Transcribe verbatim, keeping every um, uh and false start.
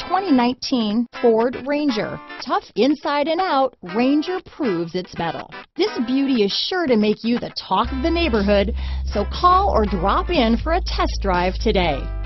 twenty nineteen Ford Ranger. Tough inside and out, Ranger proves its mettle. This beauty is sure to make you the talk of the neighborhood, so call or drop in for a test drive today.